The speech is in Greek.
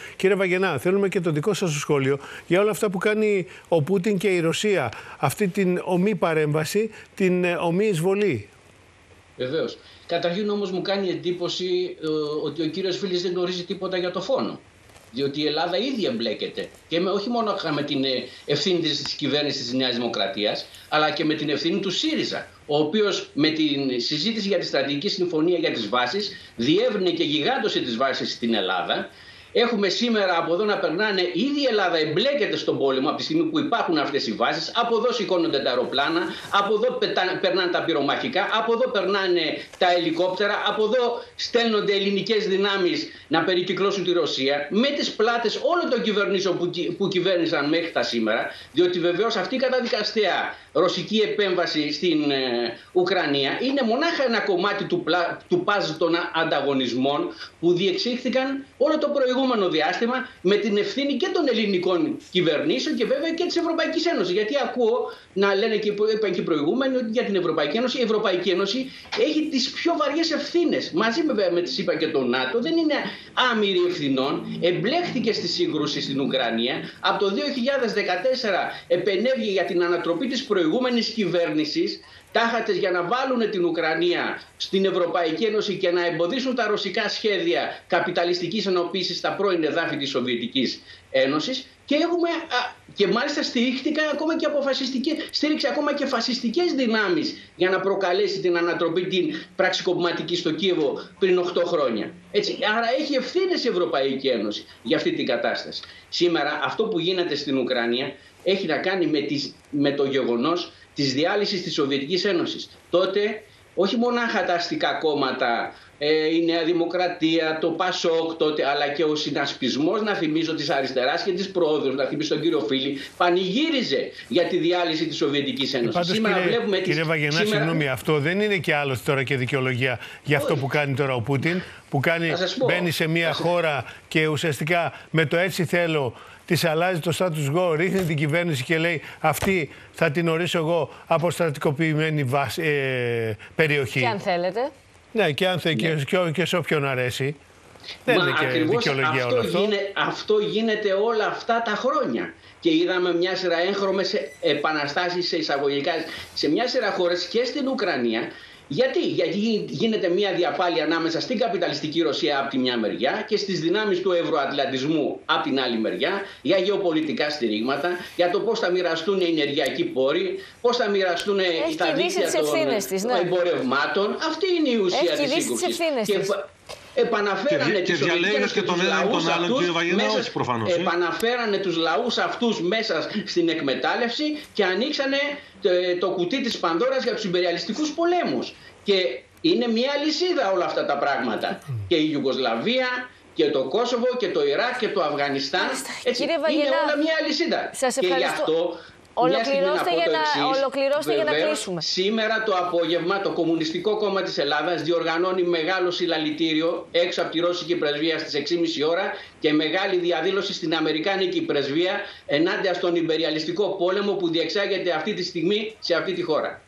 Κύριε Βαγγενά, θέλουμε και το δικό σας σχόλιο για όλα αυτά που κάνει ο Πούτιν και η Ρωσία. Αυτή την ομή παρέμβαση, την ομή εισβολή. Βεβαίως. Καταρχήν όμως μου κάνει εντύπωση ότι ο κύριος Φίλης δεν γνωρίζει τίποτα για το φόνο. Διότι η Ελλάδα ήδη εμπλέκεται και όχι μόνο με την ευθύνη της κυβέρνησης της Νέας Δημοκρατίας, αλλά και με την ευθύνη του ΣΥΡΙΖΑ, ο οποίος με την συζήτηση για τη στρατηγική συμφωνία για τις βάσεις διεύρυνε και γιγάντωσε τις βάσεις στην Ελλάδα. Έχουμε σήμερα από εδώ να περνάνε, ήδη η Ελλάδα εμπλέκεται στον πόλεμο από τη στιγμή που υπάρχουν αυτές οι βάσεις. Από εδώ σηκώνονται τα αεροπλάνα, από εδώ περνάνε τα πυρομαχικά, από εδώ περνάνε τα ελικόπτερα, από εδώ στέλνονται ελληνικές δυνάμεις να περικυκλώσουν τη Ρωσία με τις πλάτες όλων των κυβερνήσεων που κυβέρνησαν μέχρι τα σήμερα. Διότι βεβαίως αυτή η καταδικαστέα ρωσική επέμβαση στην Ουκρανία είναι μονάχα ένα κομμάτι του παζλ των ανταγωνισμών που διεξήχθηκαν όλο το προηγούμενο διάστημα με την ευθύνη και των ελληνικών κυβερνήσεων και βέβαια και της Ευρωπαϊκής Ένωσης. Γιατί ακούω να λένε και είπαν και οι προηγούμενοι ότι για την Ευρωπαϊκή Ένωση, η Ευρωπαϊκή Ένωση έχει τις πιο βαριές ευθύνες. Μαζί βέβαια με τις ΗΠΑ και το ΝΑΤΟ, δεν είναι άμυρη ευθυνών. Εμπλέχθηκε στη σύγκρουση στην Ουκρανία. Από το 2014 επενέβη για την ανατροπή της προηγούμενης κυβέρνησης. Τάχατες για να βάλουν την Ουκρανία στην Ευρωπαϊκή Ένωση και να εμποδίσουν τα ρωσικά σχέδια καπιταλιστικής ενοποίησης στα πρώην εδάφη της Σοβιετικής Ένωσης και μάλιστα στήριξε ακόμα και φασιστικές δυνάμεις για να προκαλέσει την ανατροπή την πραξικοπηματική στο Κίεβο πριν 8 χρόνια. Έτσι, άρα έχει ευθύνες η Ευρωπαϊκή Ένωση για αυτή την κατάσταση. Σήμερα αυτό που γίνεται στην Ουκρανία έχει να κάνει με το γεγονός της διάλυσης της Σοβιετικής Ένωσης. Τότε όχι μονάχα τα αστικά κόμματα, η Νέα Δημοκρατία, το ΠΑΣΟΚ τότε, αλλά και ο συνασπισμός, να θυμίζω, της αριστεράς και της πρόοδου, να θυμίσω τον κύριο Φίλη, πανηγύριζε για τη διάλυση της Σοβιετικής Ένωσης. Πάντως, κύριε Βαγγενά, συγγνώμη, αυτό δεν είναι και άλλωστε τώρα και δικαιολογία για αυτό που κάνει τώρα ο Πούτιν, που μπαίνει σε μια χώρα και ουσιαστικά με το έτσι θέλω της αλλάζει το status quo, ρίχνει την κυβέρνηση και λέει αυτή θα την ορίσω εγώ από στρατικοποιημένη περιοχή. Και αν θέλετε. Ναι, και αν θέλετε και σε όποιον αρέσει. Δεν είναι και δικαιολογία όλο αυτό. Αυτό γίνεται όλα αυτά τα χρόνια. Και είδαμε μια σειρά έγχρωμες επαναστάσεις σε εισαγωγικά σε μια σειρά χώρες και στην Ουκρανία. Γιατί γίνεται μια διαπάλεια ανάμεσα στην καπιταλιστική Ρωσία από τη μια μεριά και στις δυνάμεις του ευρωατλαντισμού από την άλλη μεριά για γεωπολιτικά στηρίγματα, για το πώς θα μοιραστούν οι ενεργειακοί πόροι, πώς θα μοιραστούν τα δίκτυα των εμπορευμάτων. Αυτή είναι η ουσία της σύγκρουσης. Επαναφέρανε επαναφέρανε τους λαούς αυτούς μέσα στην εκμετάλλευση και ανοίξανε το κουτί της Πανδώρας για τους υπεριαλιστικούς πολέμους. Και είναι μια αλυσίδα όλα αυτά τα πράγματα. Και η Ιουγκοσλαβία και το Κόσοβο και το Ιράκ και το Αφγανιστάν. Έτσι, είναι όλα μια αλυσίδα. Σας ευχαριστώ. Ολοκληρώστε για να κλείσουμε. Σήμερα το απόγευμα το Κομμουνιστικό Κόμμα της Ελλάδας διοργανώνει μεγάλο συλλαλητήριο έξω από τη Ρώσικη Πρεσβεία στις 6.30 ώρα και μεγάλη διαδήλωση στην Αμερικάνικη Πρεσβεία ενάντια στον υπεριαλιστικό πόλεμο που διεξάγεται αυτή τη στιγμή σε αυτή τη χώρα.